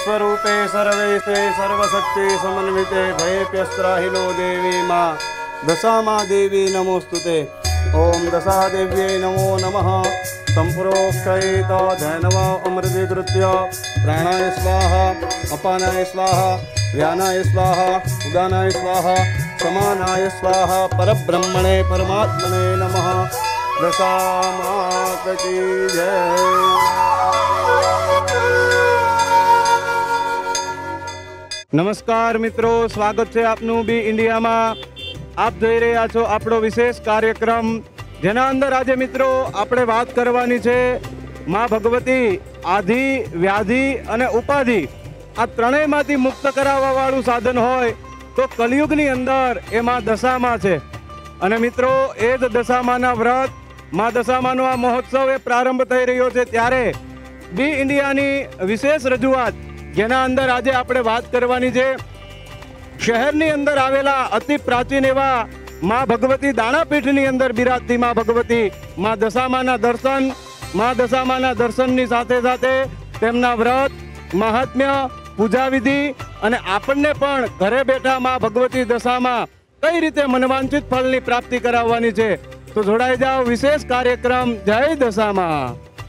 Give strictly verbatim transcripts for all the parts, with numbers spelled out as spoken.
विश्वरूपे सर्वेशे सर्वशक्ति समन्विते भयेप्यस्त्राहिनो देवी माँ दशामा देवी नमोस्तुते। ओम दशादेव्यै नमो नमः। संप्रोक्षयित धैनव अमृतीकृत्य प्राणाय स्वाहा अपानाय स्वाहा व्यानाय स्वाहा उदानाय स्वाहा समानाय स्वाहा परब्रह्मणे परमात्मने नमः। दशामात की जय। नमस्कार मित्रों, स्वागत है आपनु बी इंडिया में। आप જોઈ રહ્યા છો આપણો વિશેષ કાર્યક્રમ, જેના અંદર આજે મિત્રો આપણે વાત કરવાની છે માં ભગવતી આધિ વ્યાધિ અને ઉપાધિ આ ત્રણેયમાંથી મુક્ત કરાવવા વાળું સાધન હોય તો કલિયુગની અંદર એ માં દશામાં છે। અને મિત્રો એ જ દશામાના વ્રત માં દશામાનો આ મહોત્સવ એ પ્રારંભ થઈ રહ્યો છે, ત્યારે બી ઇન્ડિયાની વિશેષ રજૂઆત જેના અંદર આજે આપણે વાત કરવાની છે શહેરની અંદર આવેલા અતિ પ્રાચીન એવા માં ભગવતી દાણાપીઠની અંદર બિરાજતી માં ભગવતી માં દશામાના દર્શન માં દશામાના દર્શનની સાથે સાથે તેમના વ્રત મહાત્મ્ય પૂજા વિધિ અને આપણને પણ ઘરે બેઠા માં ભગવતી દશામાં કઈ રીતે મનવાંછિત ફળની પ્રાપ્તિ કરાવવાની છે। તો જોડાઈ જાઓ વિશેષ કાર્યક્રમ જય દશામાં।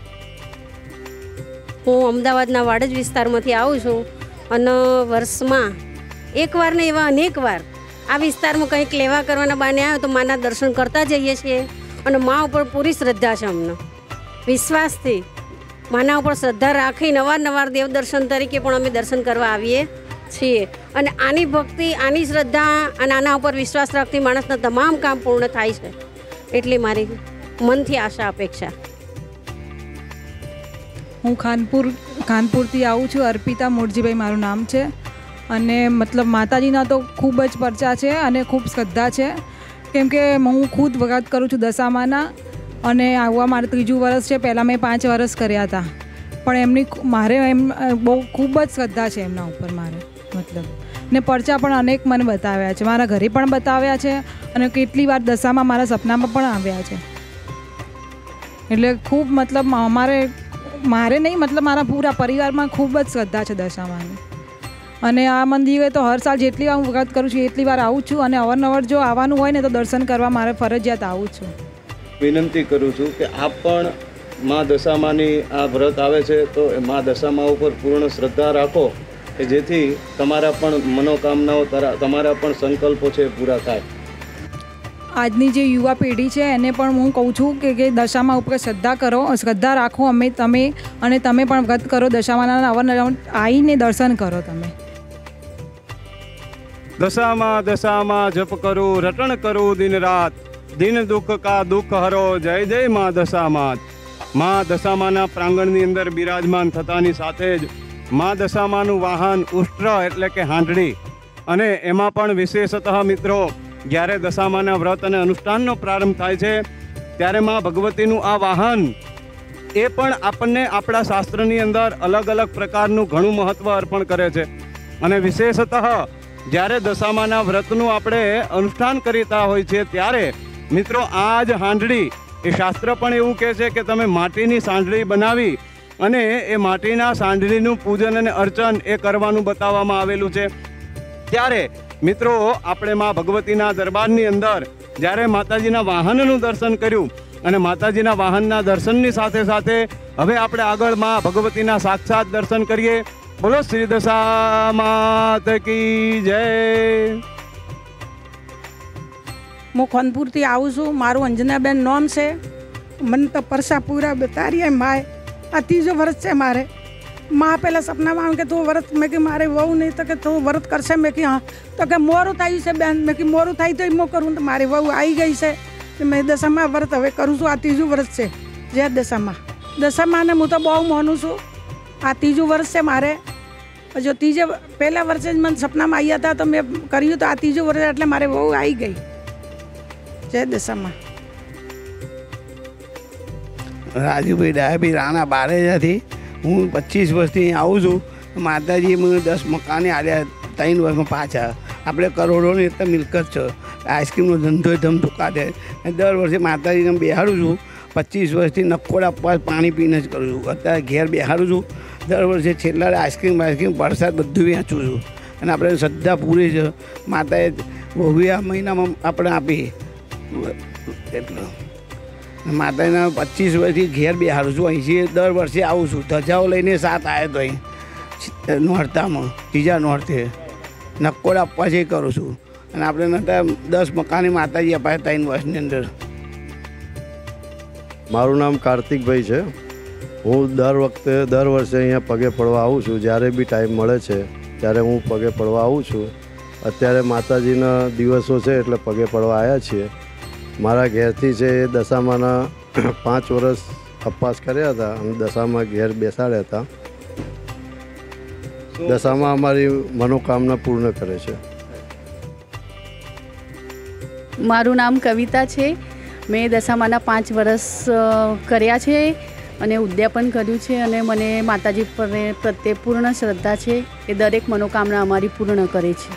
હું અમદાવાદના વાડજ વિસ્તારમાંથી આવું છું અને વર્ષમાં એકવાર ને એવા અનેક વાર આ વિસ્તારમાં કંઈક લેવા કરવાના બાને આવ્યો તો માના દર્શન કરતા જઈએ છીએ અને મા ઉપર પૂરી શ્રદ્ધા છે। અમને વિશ્વાસથી માના ઉપર શ્રદ્ધા રાખી નવારનવાર દેવ દર્શન તરીકે પણ અમે દર્શન કરવા આવીએ છીએ। અને આની ભક્તિ આની શ્રદ્ધા અને આના ઉપર વિશ્વાસ રાખતી માણસના તમામ કામ પૂર્ણ થાય છે, એટલી મારી મનથી આશા અપેક્ષા। હું ખાનપુર ખાનપુરથી આવું છું। અર્પિતા મોરજીભાઈ મારું નામ છે અને મતલબ માતાજીના તો ખૂબ જ પરચા છે અને ખૂબ શ્રદ્ધા છે, કેમ કે હું ખુદ વખત કરું છું દશામાના અને આવવા મારે ત્રીજું વર્ષ છે। પહેલાં મેં પાંચ વર્ષ કર્યા હતા, પણ એમની મારે એમ બહુ ખૂબ જ શ્રદ્ધા છે એમના ઉપર મારે મતલબ ને પરચા પણ અનેક મને બતાવ્યા છે, મારા ઘરે પણ બતાવ્યા છે અને કેટલી વાર દશામાં મારા સપનામાં પણ આવ્યા છે। એટલે ખૂબ મતલબ અમારે મારે નહીં મતલબ મારા પૂરા પરિવારમાં ખૂબ જ શ્રદ્ધા છે દશામાની। અને આ મંદિરે તો હર સાલ જેટલી વાર હું વખત કરું છું એટલી વાર આવું છું અને અવારનવાર જો આવવાનું હોય ને તો દર્શન કરવા મારે ફરજિયાત આવું છું। વિનંતી કરું છું કે આપ પણ માં દશામાની આ વ્રત આવે છે તો એ માં દશામા ઉપર પૂર્ણ શ્રદ્ધા રાખો કે જેથી તમારા પણ મનોકામનાઓ તમારા પણ સંકલ્પો છે પૂરા થાય। આજની જે યુવા પેઢી છે એને પણ હું કહું છું કે કે દશામા ઉપર શ્રદ્ધા કરો, શ્રદ્ધા રાખો અમે તમે અને તમે પણ વ્રત કરો દશામાના અવારનવાર આવીને દર્શન કરો તમે। દશામાં દશામાં જપ કરું રટણ કરું દિન રાત, દિન દુઃખ કા દુઃખ હરો જય જય માં દશામાત। માં દશામાના પ્રાંગણની અંદર બિરાજમાન થતાની સાથે જ માં દશામાનું વાહન ઉષ્ટ્ર એટલે કે હાંડળી, અને એમાં પણ વિશેષતઃ મિત્રો જ્યારે દશામાના વ્રત અને અનુષ્ઠાનનો પ્રારંભ થાય છે ત્યારે માં ભગવતીનું આ વાહન એ પણ આપણને આપણા શાસ્ત્રની અંદર અલગ અલગ પ્રકારનું ઘણું મહત્ત્વ અર્પણ કરે છે। અને વિશેષતઃ જ્યારે દશામાના વ્રતનું આપણે અનુષ્ઠાન કરતા હોય છે ત્યારે મિત્રો આ જ હાંડળી એ શાસ્ત્ર પણ એવું કહે છે કે તમે માટીની સાંડળી બનાવી અને એ માટીના સાંડળીનું પૂજન અને અર્ચન એ કરવાનું બતાવવામાં આવેલું છે। ત્યારે મિત્રો આપણે માં ભગવતીના દરબારની અંદર જ્યારે માતાજીના વાહનનું દર્શન કર્યું અને માતાજીના વાહનના દર્શનની સાથે સાથે હવે આપણે આગળ માં ભગવતીના સાક્ષાત દર્શન કરીએ। બોલો શ્રી દશામાત કી જય। હું ખાનપુરથી આવું છું, મારું અંજનાબેન નામ છે। મને તો પરસા પૂરા બતારીએ માય આ ત્રીજો વર્ષ છે મારે। માં પહેલાં સપનામાં આવે કે તું વ્રત, મેં કે મારે વહુ નહીં તો કે તું વ્રત કરશે, મેં કે હા તો કે મોરું થયું છે બેન, મેં કે મોરું થાય તો એમ કરું તો મારી વહુ આવી ગઈ છે તો મેં દશામાં વ્રત હવે કરું છું। આ ત્રીજું વર્ષ છે જે દશામાં દશામાને હું તો બહુ માનું છું। આ ત્રીજું વર્ષ છે મારે। જો ત્રીજે પહેલા વર્ષે જ મને સપનામાં આવ્યા હતા તો મેં કર્યું તો આ ત્રીજું વર્ષ એટલે મારે બહુ આવી ગઈ જય દશામાં। રાજુભાઈ ડાયાભાઈ રાણા બારેજાથી હું પચીસ વર્ષથી આવું છું। માતાજી મને દસ મકાને આવ્યા, ત્રણ વર્ષમાં પાછા આપણે કરોડોની એટલે મિલકત છે। આઈસ્ક્રીમનો ધંધો ધમધુકા છે। દર વર્ષે માતાજીને બેહાડું છું। પચીસ વર્ષથી નકોડા પર પાણી પીને જ કરું છું। અત્યારે ઘેર બેહાડું છું દર વર્ષે છેલ્લા આઈસ્ક્રીમ આઈસ્ક્રીમ પ્રસાદ બધું વેચું છું અને આપણે શ્રદ્ધા પૂરી છે. માતાએ બહુ આ મહિનામાં આપણે આપી એટલું. માતાના પચીસ વર્ષથી ઘેર બેહાડું છું. અહીંથી દર વર્ષે આવું છું. ધજાઓ લઈને સાત આવ્યો તો અહીં નોરતામાં ત્રીજા નોરતે નક્કોડ આપવા છે કરું છું. અને આપણે નતા દસ મકાને માતાજી અપાય ત્રણ વર્ષની અંદર. મારું નામ કાર્તિકભાઈ છે. હું દર વખતે દર વર્ષે અહીંયા પગે પડવા આવું છું. જ્યારે બી ટાઈમ મળે છે ત્યારે હું પગે પડવા આવું છું. અત્યારે માતાજીના દિવસો છે એટલે પગે પડવા આવ્યા છીએ. મારા ઘેરથી છે એ દશામાના પાંચ વર્ષ અપવાસ કર્યા હતા અને દશામાં ઘેર બેસાડ્યા હતા. દશામાં અમારી મનોકામના પૂર્ણ કરે છે. મારું નામ કવિતા છે. મેં દશામાના પાંચ વર્ષ કર્યા છે અને ઉદ્યાપન કર્યું છે અને મને માતાજી પર પ્રત્યે પૂર્ણ શ્રદ્ધા છે. એ દરેક મનોકામના અમારી પૂર્ણ કરે છે.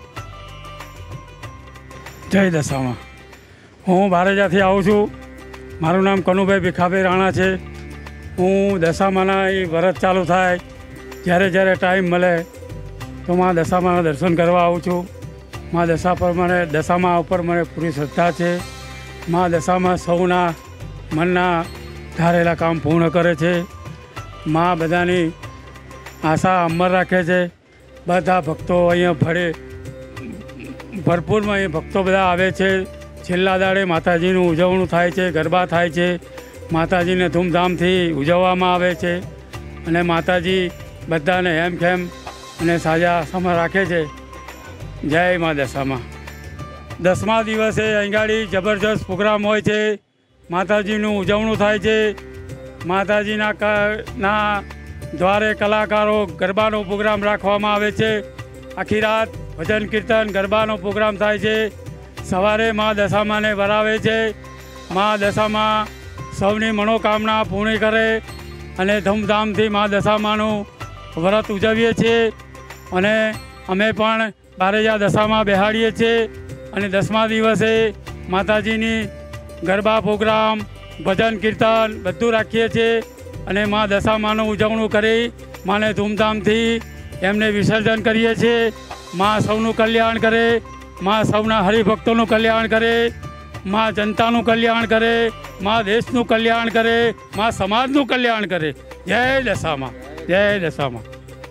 જય દશામાં. હું બારેજાથી આવું છું. મારું નામ કનુભાઈ ભીખાભાઈ રાણા છે. હું દશામાના એ વ્રત ચાલુ થાય જ્યારે જ્યારે ટાઈમ મળે તો મા દશામાના દર્શન કરવા આવું છું. મા દશા પર મને દશામાં ઉપર મને પૂરી શ્રદ્ધા છે. મા દશામાં સૌના મનના ધારેલા કામ પૂર્ણ કરે છે. મા બધાની આશા અમર રાખે છે. બધા ભક્તો અહીંયા ભળે ભરપૂરમાં અહીંયા ભક્તો બધા આવે છે. છેલ્લા દાડે માતાજીનું ઉજવણું થાય છે, ગરબા થાય છે. માતાજીને ધૂમધામથી ઉજવવામાં આવે છે અને માતાજી બધાને હેમખેમ અને સાજા સમા રાખે છે. જય મા દશામાં. દસમા દિવસે અહીંગાડી જબરજસ્ત પ્રોગ્રામ હોય છે. માતાજીનું ઉજવણું થાય છે. માતાજીના ના દ્વારે કલાકારો ગરબાનો પ્રોગ્રામ રાખવામાં આવે છે. આખી રાત ભજન કીર્તન ગરબાનો પ્રોગ્રામ થાય છે. સવારે મા દશામાને વરાવે છે. મા દશામાં સૌની મનોકામના પૂર્ણ કરે અને ધૂમધામથી મા દશામાનું વ્રત ઉજવીએ છીએ અને અમે પણ બારેજા દશામાં બેહાડીએ છીએ અને દસમા દિવસે માતાજીની ગરબા પ્રોગ્રામ ભજન કીર્તન બધું રાખીએ છીએ અને મા દશામાનું ઉજવણું કરી માને ધૂમધામથી એમને વિસર્જન કરીએ છીએ. મા સૌનું કલ્યાણ કરે. મા સૌના હરિભક્તોનું કલ્યાણ કરે. મા જનતાનું કલ્યાણ કરે. મા દેશનું કલ્યાણ કરે. મા સમાજનું કલ્યાણ કરે. જય દશામાં. જય દશામાં.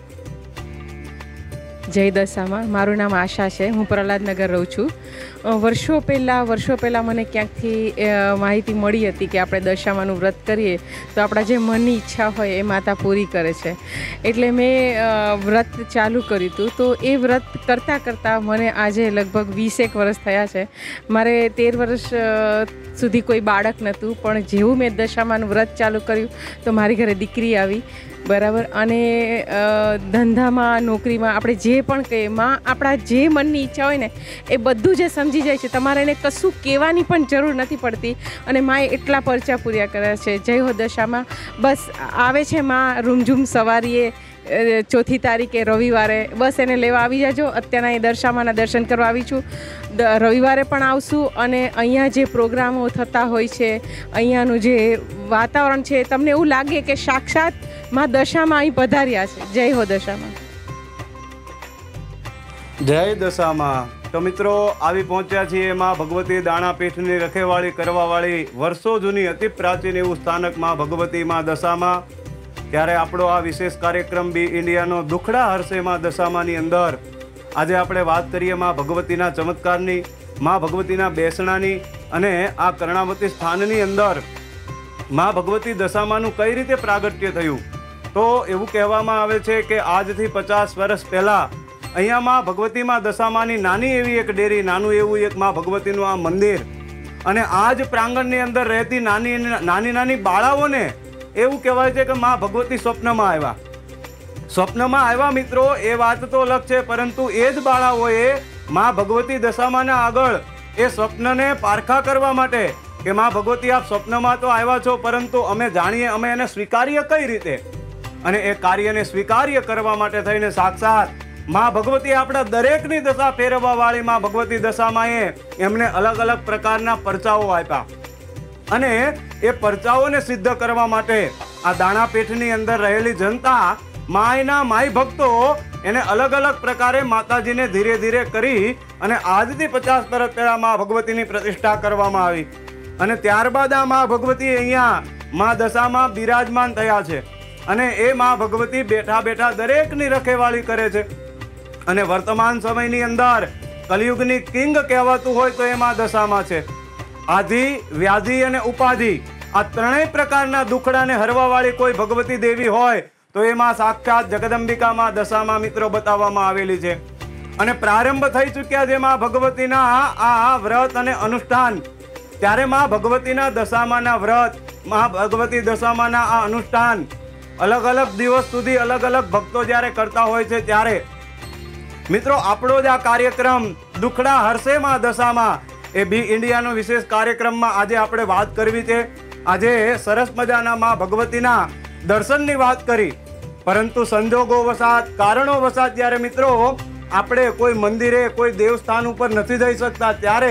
જય દશામાં. મારું નામ આશા છે. હું પ્રહલાદનગર રહું છું. વર્ષો પહેલાં વર્ષો પહેલાં મને ક્યાંકથી માહિતી મળી હતી કે આપણે દશામાનું વ્રત કરીએ તો આપણા જે મનની ઈચ્છા હોય એ માતા પૂરી કરે છે. એટલે મેં વ્રત ચાલુ કર્યું હતું. તો એ વ્રત કરતાં કરતાં મને આજે લગભગ વીસેક વર્ષ થયા છે. મારે તેર વર્ષ સુધી કોઈ બાળક નહોતું, પણ જેવું મેં દશામાનું વ્રત ચાલુ કર્યું તો મારી ઘરે દીકરી આવી. બરાબર. અને ધંધામાં નોકરીમાં આપણે જે પણ કહીએ માં આપણા જે મનની ઈચ્છા હોય ને એ બધું જે સમજી જાય છે. તમારે એને કશું કહેવાની પણ જરૂર નથી પડતી અને માએ એટલા પરચા પૂર્યા કર્યા છે. જય હો દશામાં. બસ આવે છે માં રૂમઝૂમ સવારીએ ચોથી તારીખે રવિવારે. બસ એને લેવા આવી જાજો. અત્યારના એ દશામાના દર્શન કરવા આવી છું. રવિવારે પણ આવશું અને અહીંયા જે પ્રોગ્રામો થતા હોય છે, અહીંયાનું જે વાતાવરણ છે, તમને એવું લાગે કે સાક્ષાત માં દશામાં અહીં પધાર્યા છે. જય હો દશામાં. જય દશામાં. તો મિત્રો આવી પહોંચ્યા છીએ માં ભગવતી દાણાપીઠની રખેવાળી કરવાવાળી વર્ષો જૂની અતિ પ્રાચીન એવું સ્થાનક માં ભગવતી માં દશામાં. ત્યારે આપણો આ વિશેષ કાર્યક્રમ બી ઇન્ડિયાનો દુખડા હરશે માં દશામાની અંદર આજે આપણે વાત કરીએ માં ભગવતીના ચમત્કારની, માં ભગવતીના બેસણાની અને આ કર્ણાવતી સ્થાનની અંદર માં ભગવતી દશામાનું કઈ રીતે પ્રાગટ્ય થયું. તો એવું કહેવામાં આવે છે કે આજથી પચાસ વર્ષ પહેલાં અહીંયા માં ભગવતીમાં દશામાની નાની એવી એક ડેરી, નાનું એવું એક માં ભગવતીનું આ મંદિર અને આ જ પ્રાંગણની અંદર રહેતી નાની નાની નાની બાળાઓને એવું કહેવાય છે કે માં ભગવતી સ્વપ્નમાં આવ્યા. સ્વપ્નમાં આવ્યા મિત્રો એ વાત તો અલગ છે, પરંતુ એ જ બાળાઓએ માં ભગવતી દશામાના આગળ એ સ્વપ્નને પારખા કરવા માટે કે માં ભગવતી આપ સ્વપ્નમાં તો આવ્યા છો, પરંતુ અમે જાણીએ અમે એને સ્વીકારીએ કઈ રીતે. અને એ કાર્યને સ્વીકાર્ય કરવા માટે થઈને સાક્ષાત માં ભગવતી આપણા દરેકની દશા ફેરવવા વાળી માં ભગવતી દશામાં એમને અલગ અલગ પ્રકારના પરચાઓ આપ્યા અને એ પરચાઓને સિદ્ધ કરવા માટે આ દાણાપીઠની અંદર રહેલી જનતા માયના માય ભક્તો એને અલગ અલગ પ્રકારે માતાજીને ધીરે ધીરે કરી અને આજથી પચાસ વર્ષ પહેલા મા ભગવતીની પ્રતિષ્ઠા કરવામાં આવી અને ત્યારબાદ આ મા ભગવતી અહીંયા મા દશામાં બિરાજમાન થયા છે અને એ મા ભગવતી બેઠા બેઠા દરેકની રખેવાળી કરે છે અને વર્તમાન સમયની અંદર કલિયુગની કિંગ કહેવાતું હોય તો એ મા દશામાં છે. આધિ, વ્યાધિ અને ઉપાધિ આ ત્રણેય પ્રકારના દુખડાને હરવાવાળી કોઈ ભગવતી દેવી હોય તો એમાં સાક્ષાત જગદંબિકા માં દશામાં મિત્રો બતાવવામાં આવેલી છે. અને પ્રારંભ થઈ ચૂક્યા છે માં ભગવતીના આ વ્રત અને અનુષ્ઠાન. ત્યારે માં ભગવતીના દશામાના વ્રત, માં ભગવતી દશામાના આ અનુષ્ઠાન અલગ અલગ દિવસ સુધી અલગ અલગ ભક્તો જ્યારે કરતા હોય છે ત્યારે મિત્રો આપણો જ આ કાર્યક્રમ દુખડા હરશે માં દશામાં એ બી ઇન્ડિયાનો વિશેષ કાર્યક્રમમાં આજે આપણે વાત કરવી છે. આજે સરસ મજાના માં ભગવતીના દર્શનની વાત કરી, પરંતુ સંજોગો વસાત, કારણો વસાત જ્યારે મિત્રો આપણે કોઈ મંદિરે કોઈ દેવસ્થાન ઉપર નથી જઈ શકતા ત્યારે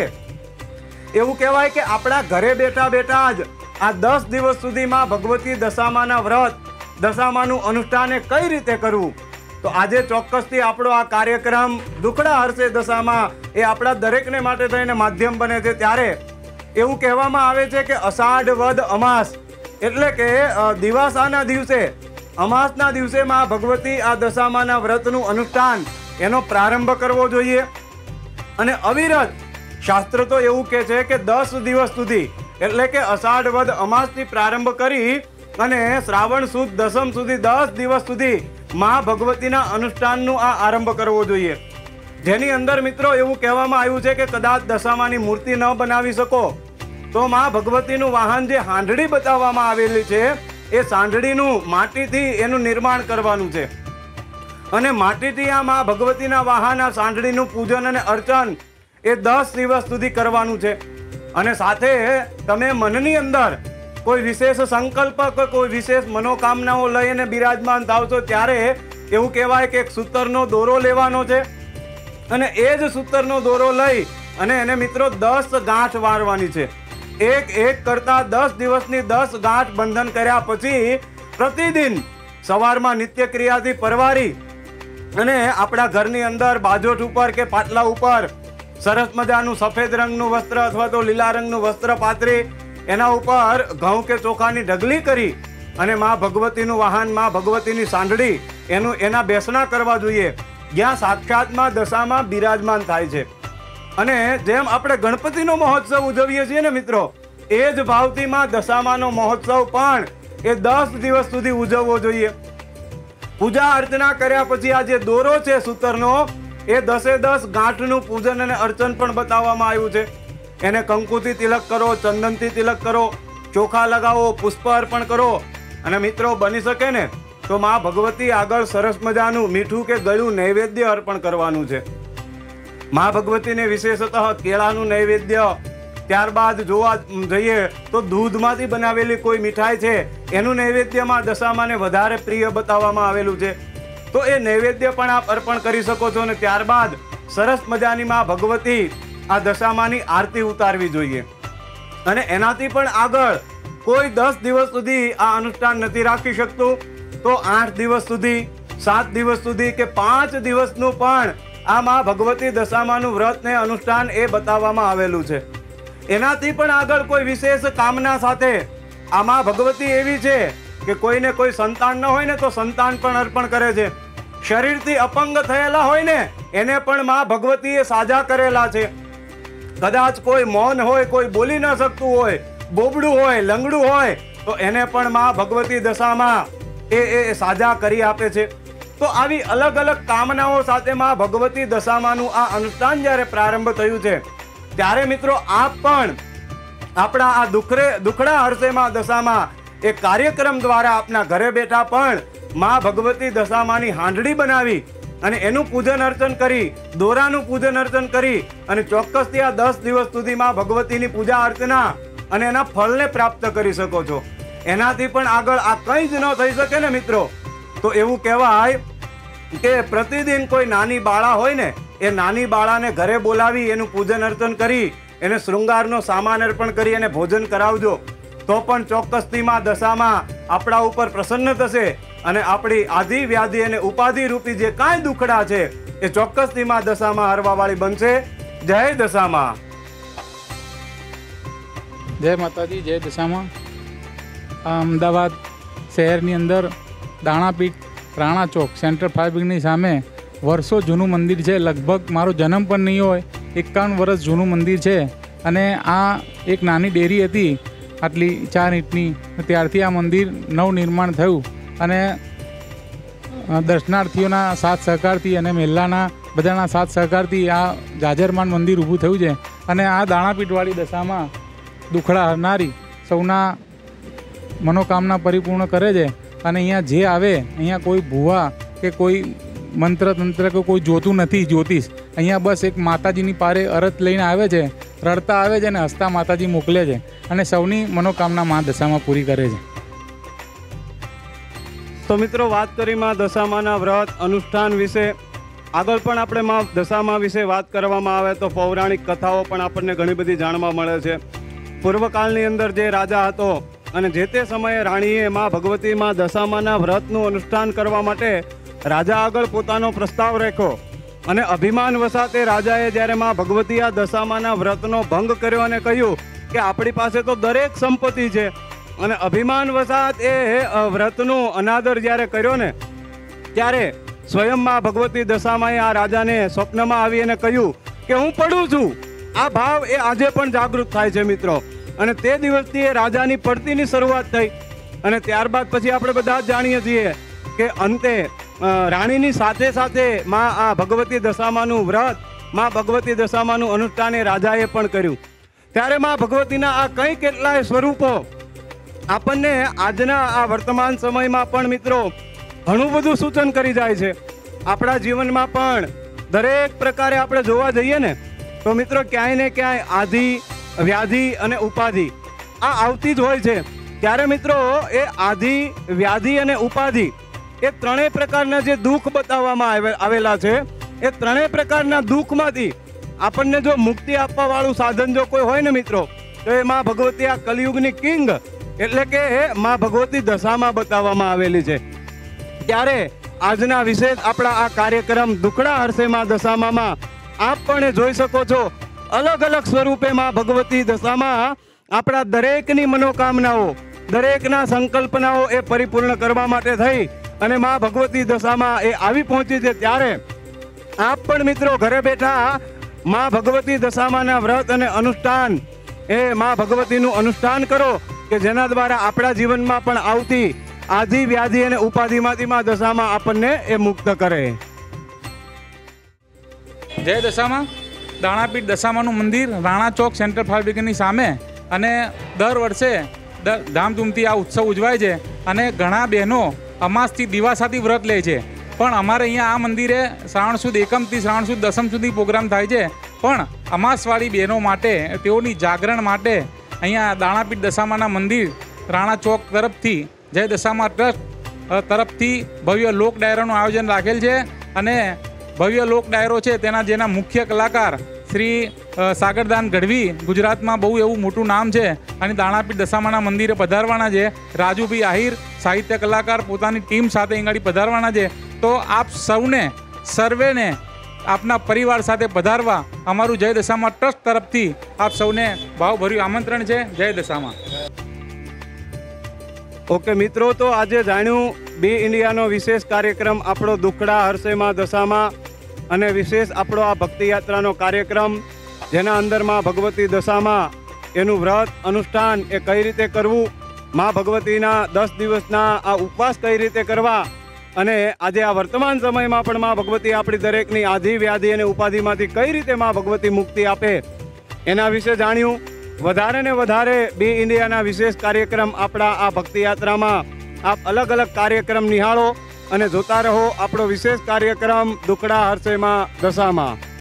એવું કહેવાય કે આપણા ઘરે બેઠા બેઠા જ આ દસ દિવસ સુધીમાં ભગવતી દશામાના વ્રત, દશામાનું અનુષ્ઠાન કઈ રીતે કરવું. તો આજે ચોક્કસથી આપણો આ કાર્યક્રમ દુખડા હરશે દશામાં એ આપણા દરેકને માટે થઈને માધ્યમ બને છે. ત્યારે એવું કહેવામાં આવે છે કે અષાઢ વદ અમાસ એટલે કે દિવાસાના દિવસે, અમાસના દિવસે માં ભગવતી આ દશામાના વ્રતનું અનુષ્ઠાન એનો પ્રારંભ કરવો જોઈએ. અને અવિરત શાસ્ત્ર તો એવું કહે છે કે દસ દિવસ સુધી એટલે કે અષાઢ વદ અમાસથી પ્રારંભ કરી અને શ્રાવણ સુદ દસમ સુધી દસ દિવસ સુધી માં ભગવતીના અનુષ્ઠાનનું આ આરંભ કરવો જોઈએ. જેની અંદર મિત્રો એવું કહેવામાં આવ્યું છે કે કદાચ દશામાની મૂર્તિ ન બનાવી શકો તો માં ભગવતીનું વાહન જે હાંડડી બતાવવામાં આવેલી છે એ સાંઢળીનું માટીથી એનું નિર્માણ કરવાનું છે અને માટીથી આ માં ભગવતીના વાહન આ સાંઢળીનું પૂજન અને અર્ચન એ દસ દિવસ સુધી કરવાનું છે. અને સાથે તમે મનની અંદર કોઈ વિશેષ સંકલ્પ કે કોઈ વિશેષ મનોકામનાઓ લઈને બિરાજમાન થાવ છો ત્યારે એવું કહેવાય કે એક સૂતરનો દોરો લેવાનો છે અને એ જ સૂતરનો દોરો લઈ અને એને મિત્રો દસ ગાંઠ વાળવાની છે. એક એક કરતા દસ દિવસની દસ ગાંઠ બંધન કર્યા પછી પ્રતિદિન સવારમાં નિત્ય ક્રિયાથી પરવારી અને આપણા ઘરની અંદર બાજોઠ ઉપર કે પાટલા ઉપર સરસ મજાનું સફેદ રંગનું વસ્ત્ર અથવા તો લીલા રંગનું વસ્ત્ર પાથરી એના ઉપર ઘઉં કે ચોખાની ઢગલી કરી અને માં ભગવતીનું વાહન, માં ભગવતીની સાંઢળી એનું એના બેસણા કરવા જોઈએ જ્યાં સાક્ષાતમાં દશામાં બિરાજમાન થાય છે. અને જેમ આપણે ગણપતિનો મહોત્સવ ઉજવીએ છીએ ને મિત્રો, એ જ ભાવથી માં દશામાનો મહોત્સવ પણ એ દસ દિવસ સુધી ઉજવવો જોઈએ. પૂજા અર્ચના કર્યા પછી આ જે દોરો છે સૂતરનો એ દસે દસ ગાંઠનું પૂજન અને અર્ચન પણ બતાવવામાં આવ્યું છે. એને કંકુથી તિલક કરો, ચંદનથી તિલક કરો, ચોખા લગાવો, પુષ્પ અર્પણ કરો અને મિત્રો બની શકે ને તો માં ભગવતી આગળ સરસ મજાનું મીઠું કે ગળ્યું નૈવેદ્ય અર્પણ કરવાનું છે. માં ભગવતીને વિશેષતઃ કેળાનું નૈવેદ્ય, ત્યારબાદ જોવા જઈએ તો દૂધમાંથી બનાવેલી કોઈ મીઠાઈ છે એનું નૈવેદ્યમાં દશામાને વધારે પ્રિય બતાવવામાં આવેલું છે. તો એ નૈવેદ્ય પણ આપ અર્પણ કરી શકો છો અને ત્યારબાદ સરસ મજાની માં ભગવતી આ દશામાની આરતી ઉતારવી જોઈએ. અને એનાથી પણ આગળ કોઈ દસ દિવસ સુધી આ અનુષ્ઠાન નથી રાખી શકતું તો આઠ દિવસ સુધી, સાત દિવસ સુધી કે પાંચ દિવસનું પણ આ માં ભગવતી દશામાનું વ્રત ને અનુષ્ઠાન એ બતાવવામાં આવેલું છે. એનાથી પણ આગળ કોઈ વિશેષ કામના સાથે આ માં ભગવતી એવી છે કે કોઈને કોઈ સંતાન ન હોય ને તો સંતાન પણ અર્પણ કરે છે. શરીરથી અપંગ થયેલા હોય ને એને પણ માં ભગવતીએ સાજા કરેલા છે. કદાચ કોઈ મૌન હોય, કોઈ બોલી ન શકતું હોય, બોબડું હોય, લંગડું હોય તો એને પણ માં ભગવતી દશામાં એ એ સાજા કરી આપે છે. તો આવી અલગ અલગ કામનાઓ સાથે માં ભગવતી દશામાનું આ અનુષ્ઠાન જ્યારે પ્રારંભ થયું છે ત્યારે મિત્રો આપ પણ આપણા આ દુખરે દુખડા હરસેમાં દશામાં એ કાર્યક્રમ દ્વારા આપના ઘરે બેઠા પણ માં ભગવતી દશામાની હાંડડી બનાવી અને એનું પૂજન અર્ચન કરી, દોરાનું પૂજન અર્ચન કરી અને ચોક્કસથી આ દસ દિવસ સુધીમાં ભગવતીની પૂજા અર્ચના અને એના ફળને પ્રાપ્ત કરી શકો છો. એનાથી પણ આગળ આ કંઈ જ ન થઈ શકે ને મિત્રો તો એવું કહેવાય કે પ્રતિદિન કોઈ નાની બાળા હોય ને એ નાની બાળાને ઘરે બોલાવી એનું પૂજન અર્ચન કરી એને શૃંગારનો સામાન અર્પણ કરી અને ભોજન કરાવજો તો પણ ચોક્કસથી માં દશામાં આપણા ઉપર પ્રસન્ન થશે અને આપણી આધિ વ્યાધિ અને ઉપાધિ રૂપી જે કાંઈ દુખડા છે એ ચોક્કસથી માં દશામાં હરવાવાળી બનશે. જય દશામાં. જય માતાજી. જય દશામાં. અમદાવાદ શહેરની અંદર દાણાપીઠ રાણા ચોક સેન્ટ્રલ ફાયર બ્રિગેડની સામે વર્ષો જૂનું મંદિર છે. લગભગ મારો જન્મ પણ નહીં હોય, એકાવન વર્ષ જૂનું મંદિર છે. અને આ એક નાની ડેરી હતી આટલી ચાર ઈંટની, ત્યારથી આ મંદિર નવનિર્માણ થયું અને દર્શનાર્થીઓના સાથ સહકારથી અને મહેલાના બધાના સાથ સહકારથી આ જાજરમાન મંદિર ઊભું થયું છે. અને આ દાણાપીઠવાળી દશામાં દુખડા હરનારી સૌના મનોકામના પરિપૂર્ણ કરે છે. અને અહીંયા જે આવે, અહીંયા કોઈ ભૂવા કે કોઈ મંત્ર તંત્ર કે કોઈ જોતું નથી જ્યોતિષ. અહીંયા બસ એક માતાજીની પારે અરત લઈને આવે છે, રડતા આવે છે અને હસતા માતાજી મોકલે છે અને સૌની મનોકામના મા દશામાં પૂરી કરે છે. તો મિત્રો, વાત કરી માં દશામાના વ્રત અનુષ્ઠાન વિશે. આગળ પણ આપણે માં દશામા વિશે વાત કરવામાં આવે તો પૌરાણિક કથાઓ પણ આપણને ઘણી બધી જાણવા મળે છે. પૂર્વકાળની અંદર જે રાજા હતો અને જે તે સમયે રાણીએ માં ભગવતી માં દશામાના વ્રતનું અનુષ્ઠાન કરવા માટે રાજા આગળ પોતાનો પ્રસ્તાવ રાખ્યો. અને અભિમાન વસાતે રાજાએ જ્યારે માં ભગવતી આ દશામાના વ્રતનો ભંગ કર્યો અને કહ્યું કે આપણી પાસે તો દરેક સંપત્તિ છે, અને અભિમાન વસાત એ વ્રતનું અનાદર જ્યારે કર્યો ને ત્યારે સ્વયં માં ભગવતી દશામાએ આ રાજાને સ્વપ્નમાં આવી અને કહ્યું કે હું પડું છું. આ ભાવ એ આજે પણ જાગૃત થાય છે મિત્રો. અને તે દિવસથી એ રાજાની પડતીની શરૂઆત થઈ. અને ત્યારબાદ પછી આપણે બધા જ જાણીએ છીએ કે અંતે રાણીની સાથે સાથે માં આ ભગવતી દશામાનું વ્રત, માં ભગવતી દશામાનું અનુષ્ઠાન એ રાજાએ પણ કર્યું. ત્યારે માં ભગવતીના આ કંઈ કેટલાય સ્વરૂપો આપણને આજના આ વર્તમાન સમયમાં પણ મિત્રો ઘણું બધું સૂચન કરી જાય છે. આપણા જીવનમાં પણ દરેક પ્રકારે આપણે જોવા જઈએ ને તો મિત્રો ક્યાંય ને ક્યાંય આધિ વ્યાધિ અને ઉપાધિ આ આવતી જ હોય છે. ત્યારે મિત્રો એ આધિ વ્યાધિ અને ઉપાધિ એ ત્રણેય પ્રકારના જે દુઃખ બતાવવામાં આવેલા છે, એ ત્રણેય પ્રકારના દુઃખમાંથી આપણને જો મુક્તિ આપવા વાળું સાધન જો કોઈ હોય ને મિત્રો તો એ માં ભગવતી આ કલિયુગની કિંગ એટલે કે માં ભગવતી દશામાં બતાવવામાં આવેલી છે. ત્યારે આજના વિશેષ આપણા આ કાર્યક્રમ દુખડા હરશે માં દશામાં આપ પણ જોઈ શકો છો અલગ અલગ સ્વરૂપે માં ભગવતી દશામાં આપણા દરેકની મનોકામનાઓ, દરેકના સંકલ્પનાઓ એ પરિપૂર્ણ કરવા માટે થઈ અને માં ભગવતી દશામાં એ આવી પહોંચી છે. ત્યારે આપ પણ મિત્રો ઘરે બેઠા માં ભગવતી દશામાના વ્રત અને અનુષ્ઠાન એ માં ભગવતીનું અનુષ્ઠાન કરો કે જેના દ્વારા આપણા જીવનમાં પણ આવતી આધિ વ્યાધિ અને ઉપાધિમાંથી માં દશામાં આપણને એ મુક્ત કરે. જય દશામાં. દાણાપીઠ દશામાનું મંદિર રાણા ચોક સેન્ટ્રલ ફાયર બ્રિગેડની સામે. અને દર વર્ષે ધામધૂમથી આ ઉત્સવ ઉજવાય છે અને ઘણા બહેનો અમાસથી દિવાસાથી વ્રત લે છે. પણ અમારે અહીંયા આ મંદિરે શ્રાવણ સુદ એકમથી શ્રાવણ સુદ દસમ સુધી પ્રોગ્રામ થાય છે. પણ અમાસવાળી બહેનો માટે, તેઓની જાગરણ માટે અહીંયા દાણાપીઠ દશામાના મંદિર રાણા ચોક તરફથી જય દશામા ટ્રસ્ટ તરફથી ભવ્ય લોક ડાયરાનું આયોજન રાખેલ છે. અને ભવ્ય લોક ડાયરો છે તેના જેના મુખ્ય કલાકાર શ્રી સાગરદાન ગઢવી, ગુજરાતમાં બહુ એવું મોટું નામ છે અને દાણાપીઠ દશામાના મંદિરે પધારવાના છે. રાજુભાઈ આહિર સાહિત્ય કલાકાર પોતાની ટીમ સાથે અહીંયાળી પધારવાના છે. તો આપ સૌને સર્વેને આપના પરિવાર સાથે પધારવા અમારું જય દશામા ટ્રસ્ટ તરફથી આપ સૌને ભાવભર્યું આમંત્રણ છે. જય દશામા. ઓકે મિત્રો, તો આજે જાણ્યું બી ઇન્ડિયાનો વિશેષ કાર્યક્રમ આપણો દુખડા હરશે માં દશામાં અને વિશેષ આપણો આ ભક્તિ યાત્રાનો કાર્યક્રમ જેના અંદરમાં ભગવતી દશામાં એનું વ્રત અનુષ્ઠાન એ કઈ રીતે કરવું, માં ભગવતીના દસ દિવસના આ ઉપવાસ કઈ રીતે કરવા અને આજે આ વર્તમાન સમયમાં પણ માં ભગવતી આપણી દરેકની આધિ વ્યાધિ અને ઉપાધિમાંથી કઈ રીતે માં ભગવતી મુક્તિ આપે એના વિશે જાણ્યું. વધારે ને વધારે બી ઇન્ડિયાના વિશેષ કાર્યક્રમ આપણા આ ભક્તિ યાત્રામાં આપ અલગ અલગ કાર્યક્રમ નિહાળો અને જોતા રહો આપણો વિશેષ કાર્યક્રમ દુખડા હરશે માં દશામાં.